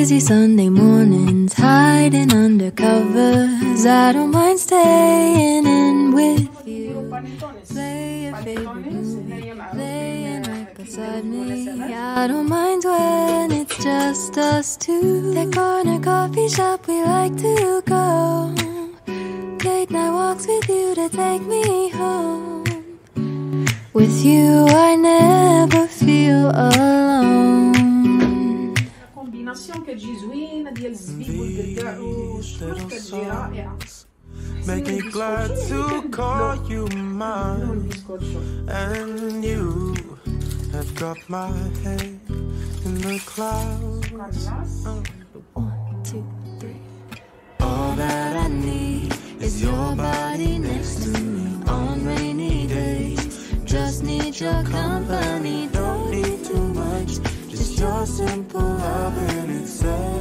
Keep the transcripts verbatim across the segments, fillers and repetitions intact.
Lazy Sunday mornings, hiding under covers. I don't mind staying in with you. Play your favorite movie, laying right beside me. I don't mind when it's just us two. That corner coffee shop we like to go. Late night walks with you to take me home. With you I never feel alone. كومبيناسيون كتجي زوينه ديال الزبيب والكركاع والشطوط كتجي رائعه. Make me glad to call you mine, and you have got my head in the clouds. One, two, three. All that I need is your body next to me on rainy days. Just need your company, don't need too much. Just your simple love and it's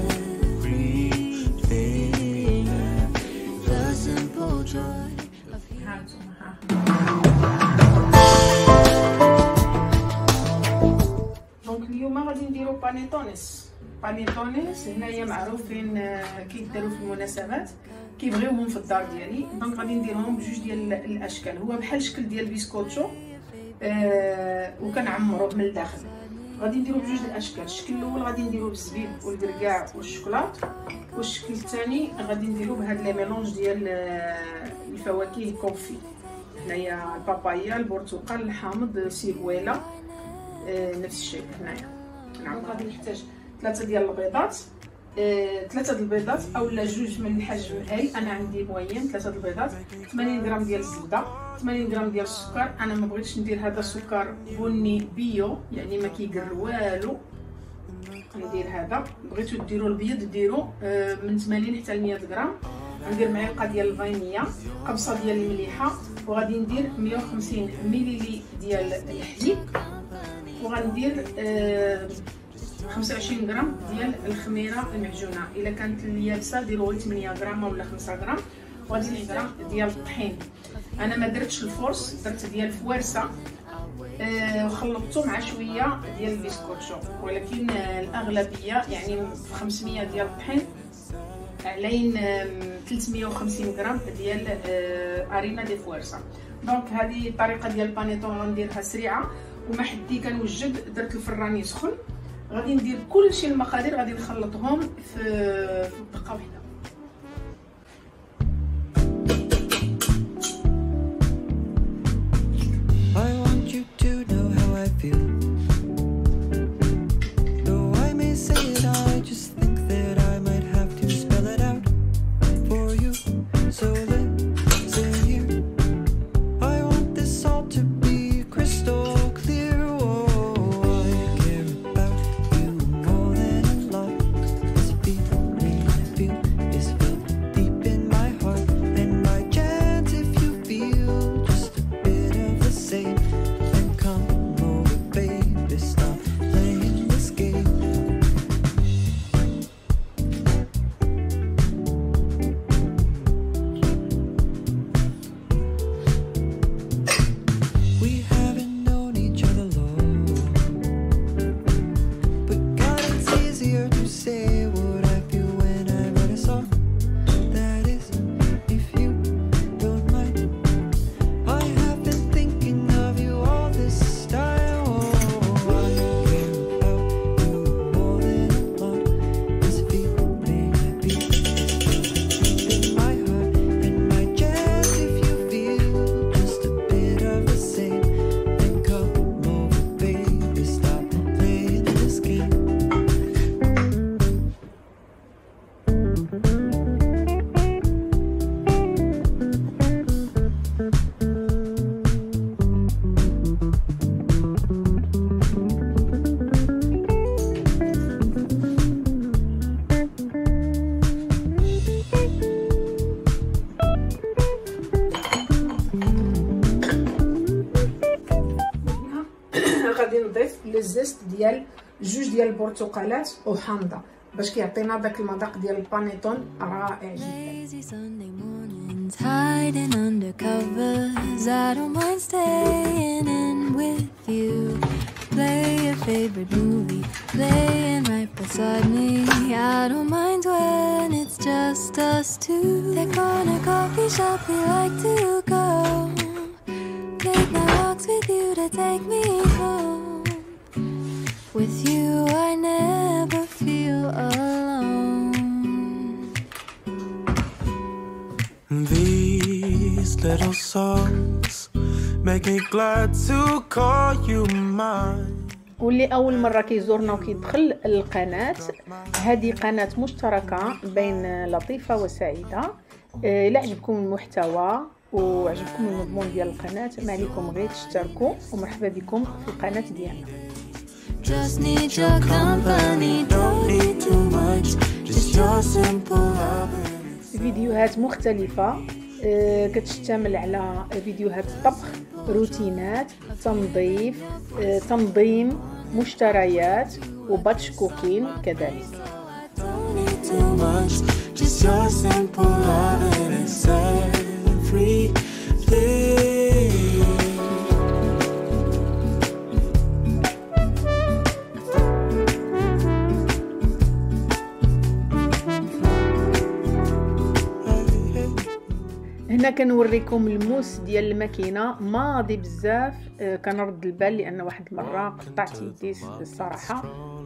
everything. The simple joy of دونك اليوم غادي نديرو بانيتونيس. بانيتونيس هنايا معروفين كيديروا في المناسبات، كيبغيوهم في الدار ديالي. دونك غادي نديرهم بجوج ديال الاشكال. هو بحال الشكل ديال البسكوتشو آه وكنعمروه من الداخل. غادي نديرو بجوج الاشكال. الشكل الاول غادي نديرو بالزبيب والكركاع والشوكولات، والشكل الثاني غادي نديرو بهاد لي ميلونج ديال الفواكه الكونفي. هنايا البابايا، البرتقال، الحامض، السيبويله، آه نفس الشيء هنايا. نعم غادي نحتاج ثلاثه ديال البيضات، آه ثلاثه د البيضات اولا جوج من الحجم هاي، انا عندي موين ثلاثه د البيضات، ثمانين غرام ديال الزبده، ثمانين غرام ديال السكر. انا ما بغيتش ندير هذا السكر بني بيو يعني ما كيقر والو، ندير هذا. بغيتو ديروا البيض ديروا آه من ثمانين حتى ل مية غرام. غندير معلقه ديال الفانيليا، قبصه ديال المليحه، وغادي ندير مية وخمسين مليلي ديال الحليب، وغندير آه خمسة وعشرين غرام ديال الخميره المعجونه. الا كانت اليابسه ديروا غير ثمانية غرام ولا خمسة غرام. وغادي ندير غرام ديال الطحين. انا ما درتش الفورس، درت ديال الفوارسه أه وخلطته مع شويه ديال البسكوتشو، ولكن آه الاغلبيه يعني خمسمية ديال الطحين علين آه ثلاثمية وخمسين غرام ديال آه ارينا دي فوارسه. دونك هذه الطريقه ديال البانيتون غنديرها سريعه وما حدي كنوجد. درت الفران يسخن، غادي ندير كلشي المقادير غادي نخلطهم في في دقه واحده. غادي نضيف الزيست ديال جوج ديال البرتقالات وحامضه باش كيعطينا داك المذاق ديال البانيتون رائع جدا. play your favorite movie, playing right beside me. I don't mind when it's just us two. That corner coffee shop we like to go. Take my walks with you to take me home. With you I never feel alone. These little songs make me glad to call you mine. واللي اول مره كيزورنا وكيدخل القناه، هذه قناه مشتركه بين لطيفه وسعيده. الا عجبكم المحتوى وعجبكم المضمون ديال القناه، ما عليكم غير تشتركوا، ومرحبا بكم في القناه ديالنا. Just need your company, don't need too much, just your simple happiness. فيديوهات مختلفه كتشتمل على فيديوهات الطبخ، روتينات، تنظيف، تنظيم، مشتريات وباتش كوكين كذلك. هنا كنوريكم الموس ديال الماكينه ماضي بزاف. كنرد البال لان واحد المره قطعت يدي الصراحه.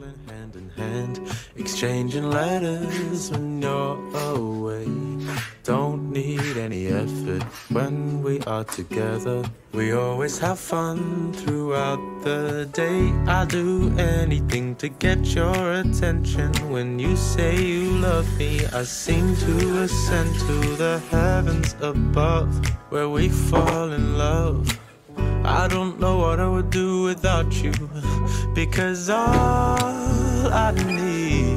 Exchanging letters when you're away. Don't need any effort when we are together. We always have fun throughout the day. I'll do anything to get your attention. When you say you love me, I seem to ascend to the heavens above, where we fall in love. I don't know what I would do without you, because all I need,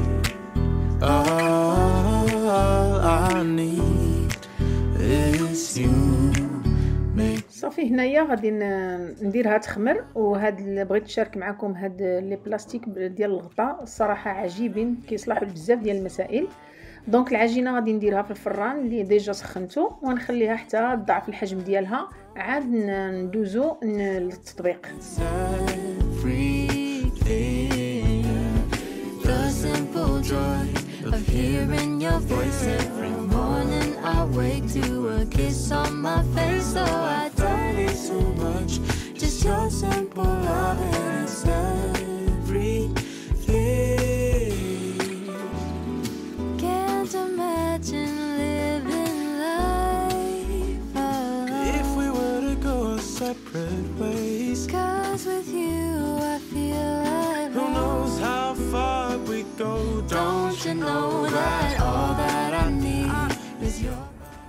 all I need is you. صافي هنايا غادي نديرها تخمر. وهاد اللي بغيت نشارك معكم هاد لي بلاستيك ديال الغطاء، الصراحه عجيبين، كيصلحوا لبزاف ديال المسائل. دونك العجينه غادي نديرها في الفران اللي ديجا سخنته، ونخليها حتى تضاعف الحجم ديالها، عاد ندوزو للتطبيق. Of hearing your voice every morning, I wake to a kiss on my face. So I don't need too much, just your simple love and it's everything. Can't imagine living life alone. If we were to go separate ways, 'Cause with you I feel like who knows how far we go. Don't you know that all that I need is your.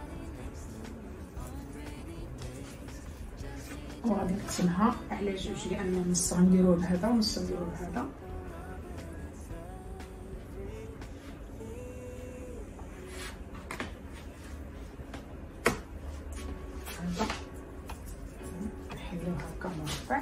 وغادي نقسمها على جوج، لان نص غنديروه بهذا ونص نديروه بهذا. هذا نحلوه هكا مربع.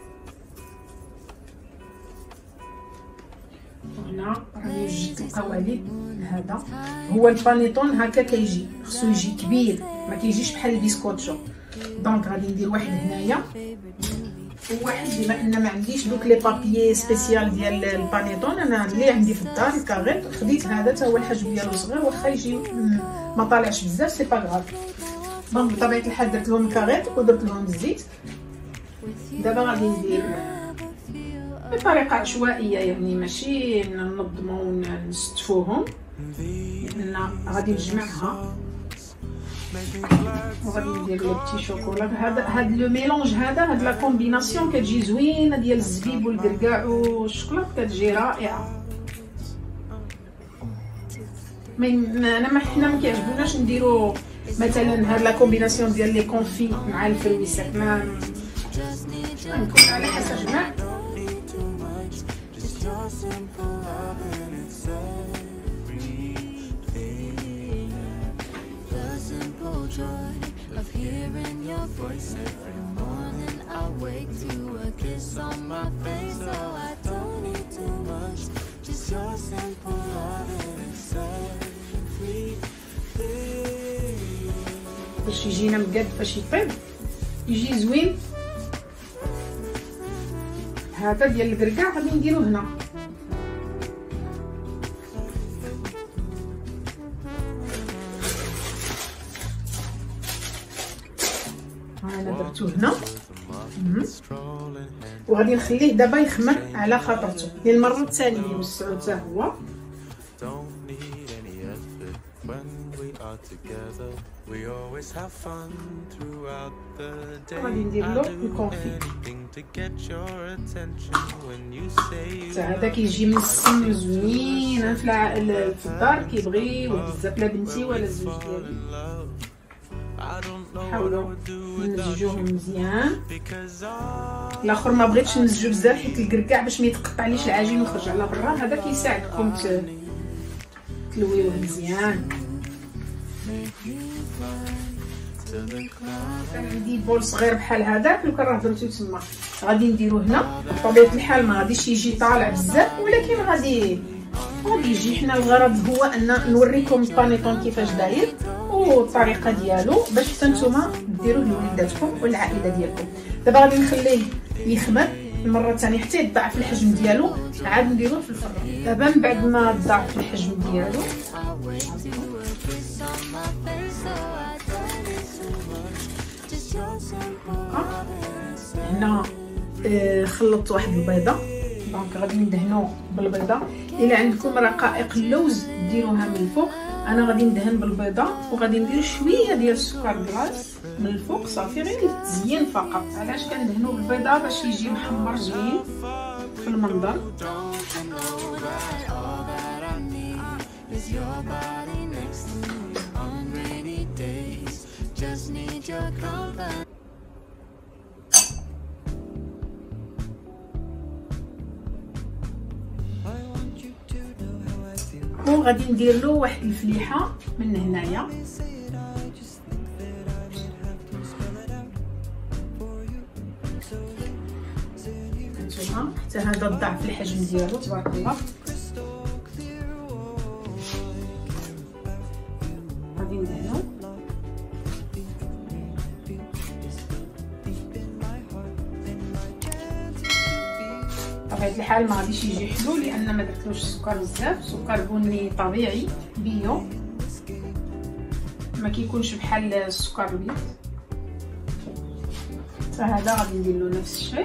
وهنا راني وجدت القوالب. هذا هو البانيتون، هكا كيجي، خصو يجي كبير، ما كيجيش بحال البسكوتشو. دونك غادي ندير واحد هنايا وواحد، بما ان ما عنديش دوك لي بابيي سبيسيال ديال البانيتون، انا اللي عندي في الدار الكاغيط خديت هذا، حتى هو الحجم ديالو صغير، واخا يجي ما طالعش بزاف سي با غاف. دونك بطبيعه الحال درت لهم الكاغيط ودرت لهم الزيت. دابا غادي ندير بطريقه عشوائيه، يعني ماشي ننظموا ونستفوهم، لان غادي نجمعها وغادي ندير لي بتي شوكولا. هذا هاد لو ميلونج، هذا هاد لا كومبيناسيون كتجي زوينه ديال الزبيب والكركاع والشوكولاط، كتجي رائعه. ما انا ما حنا ما كيعجبوناش نديرو مثلا هاد لا كومبيناسيون ديال لي كونفي مع الفرويسات، ما نكون على حسب جمع. Joy of hearing your voice every morning, I wake to a kiss on my face. So I don't need too much, just your simple love and it's everything. باش يجينا مقاد، باش يطيب يجي زوين. هذا ديال الكركاع غادي نديرو هنا. انا درتو هنا وغادي نخليه دابا يخمر على خاطرته للمره الثانيه يوسعو حتى هو. غادي ندير له الكونفي حتى هذا كيجي مسم زوين في الدار كيبغيوه بزاف، لا بنتي ولا الزوج ديالي. نحاولوا نمزجوهم مزيان. الاخر ما بغيتش نمزجو بزاف حيت الكركاع باش ما يتقطعليش العجين ويخرج على برا، هذا كيساعدكم تلويوه مزيان. عندي بول صغير بحال هذاك لو كان راه درتو تما غادي نديرو هنا. بطبيعه الحال ما غاديش يجي طالع بزاف، ولكن غادي غادي يجي. حنا الغرض هو ان نوريكم البانيطون كيفاش داير والطريقه ديالو باش حتى نتوما ديروه لوليداتكم والعائله ديالكم. دابا غادي نخليه يخمر المره الثانيه حتى يضاعف الحجم ديالو، عاد نديروه في الفران. دابا من بعد ما ضاعف الحجم ديالو هنا آه خلطت واحد البيضه، دونك غادي ندهنو بالبيضه. الا عندكم رقائق اللوز ديروها من الفوق، انا غادي ندهن بالبيضه وغادي ندير شويه ديال السكر كلاص من الفوق صافي غير للتزيين فقط. علاش كندهنو بالبيضه؟ باش يجي محمر زوين في المنظر. وغادي ندير له واحد الفليحه من هنايا. هانتوما حتى هذا ضاعف الحجم ديالو تبارك الله. غادي ندهنو بطبيعة الحال ما غاديش يجي حلو لان ما درتلوش السكر بزاف، سكر بني طبيعي بيو ما كيكونش بحال السكر البيض. فهذا غادي ندير له نفس الشيء.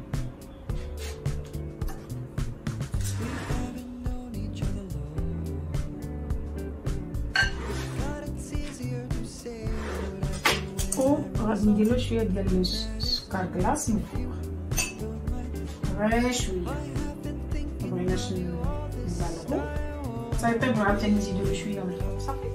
وغادي ندير له شويه ديال السكر كلاص من فوق غير شويه، مبغيناش نزالقو صافي. طيب عاوتاني نزيدو له شويه من الفوق صافي.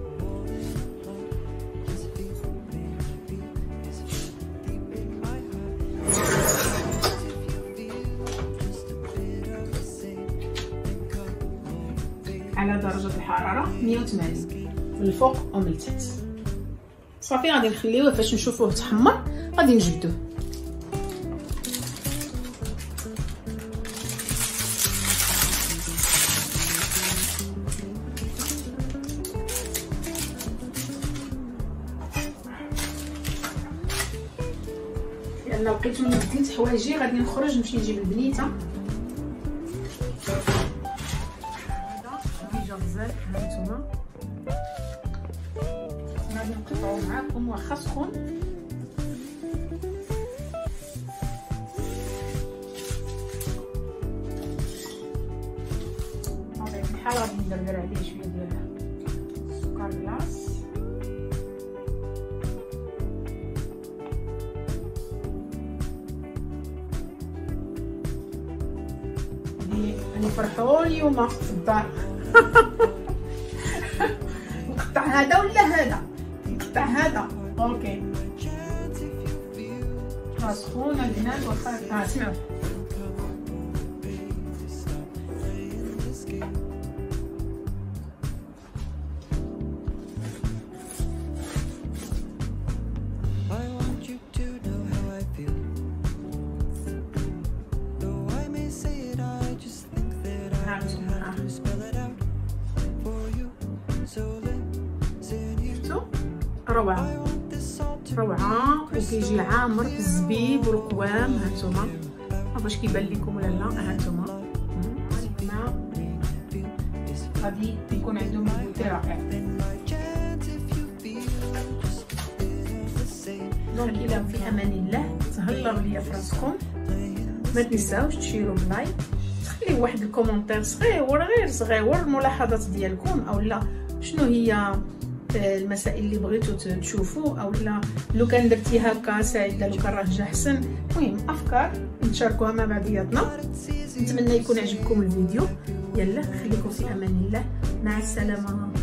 على درجه الحراره مية وثمانين من الفوق ومن التحت صافي. غادي نخليوه فاش نشوفوه تحمر غادي نجبدوه. لان لقيت من بديت حوايجي غادي نخرج نمشي نجيب البنيته. هذا ديجا غزال هانتوما غادي نقطعو معاكم واخا سخون. بطبيعة الحال غادي ندردر عليه شويه ديال السكر كلاص. نفرحوا اليوم في الدار. نقطع هذا ولا هذا؟ نقطع هذا. اوكي سخونه البنات واخا. ها سمعوا روعه روعه وكيجي عامر بالزبيب والقوام. هانتوما باش كيبان لكم ولا لا. ها انتما غادي يكون عندهم بوتي رائع. دونك الى في امان الله، تهلاو ليا فراسكم، ما تنساوش تشيروا بلايك، تخليو واحد الكومونتير صغير غير صغير الملاحظات ديالكم، او لا شنو هي المسائل اللي بغيتو تشوفوا، او لا لو كان درتي هكا ساعده، لو كان راه جا احسن. المهم افكار نتشاركوها مع بعضياتنا. نتمنى يكون عجبكم الفيديو. يلا خليكم في امان الله، مع السلامه.